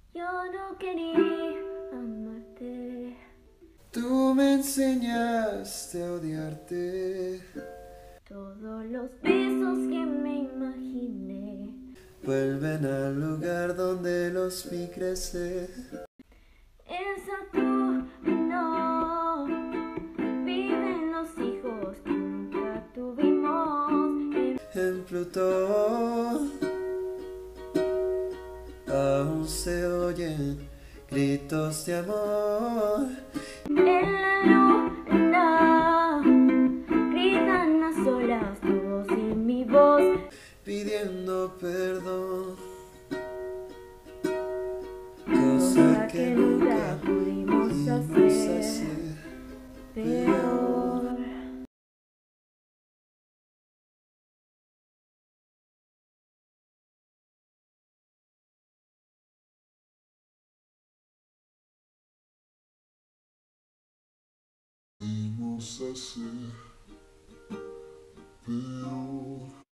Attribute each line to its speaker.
Speaker 1: Yo no quería amarte.
Speaker 2: Tú me enseñaste a odiarte.
Speaker 1: Todos los besos que me imaginé
Speaker 2: Vuelven al lugar donde los vi crecer.
Speaker 1: en no viven los hijos que nunca tuvimos.
Speaker 2: En Plutón aún se oyen gritos de amor.
Speaker 1: En la luna gritan a solas tu voz y mi voz,
Speaker 2: Pidiendo perdón,
Speaker 1: cosa
Speaker 2: cosa
Speaker 1: que
Speaker 2: que
Speaker 1: nunca
Speaker 2: nunca
Speaker 1: pudimos
Speaker 2: pudimos
Speaker 1: hacer.
Speaker 2: hacer.
Speaker 1: Peor.
Speaker 2: Pudimos hacer peor.